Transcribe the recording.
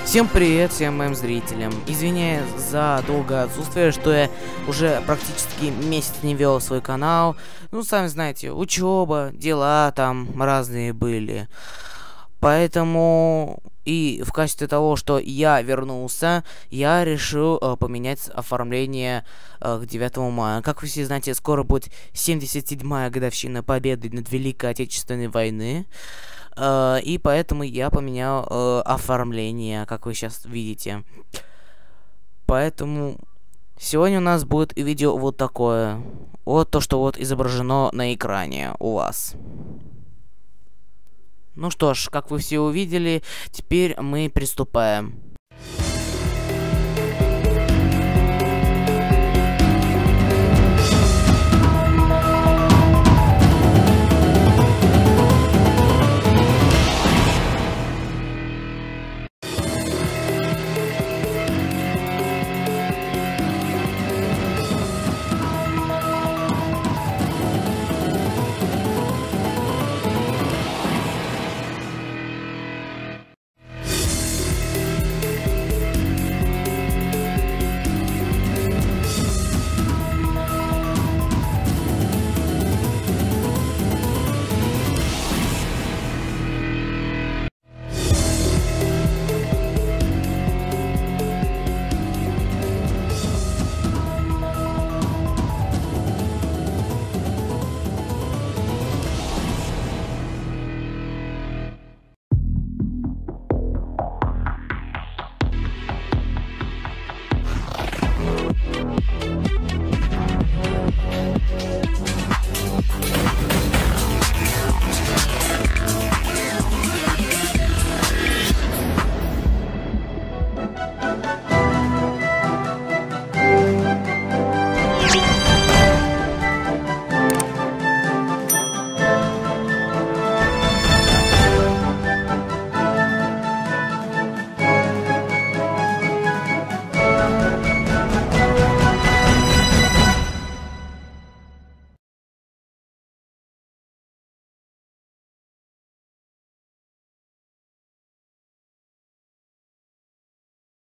Всем привет, всем моим зрителям. Извиняюсь за долгое отсутствие, что я уже практически месяц не вел свой канал. Ну, сами знаете, учеба, дела там разные были. Поэтому и в качестве того, что я вернулся, я решил поменять оформление к 9 мая. Как вы все знаете, скоро будет 77-я годовщина победы над Великой Отечественной войны. И поэтому я поменял оформление, как вы сейчас видите. Поэтому сегодня у нас будет видео вот такое. Вот то, что вот изображено на экране у вас. Ну что ж, как вы все увидели, теперь мы приступаем.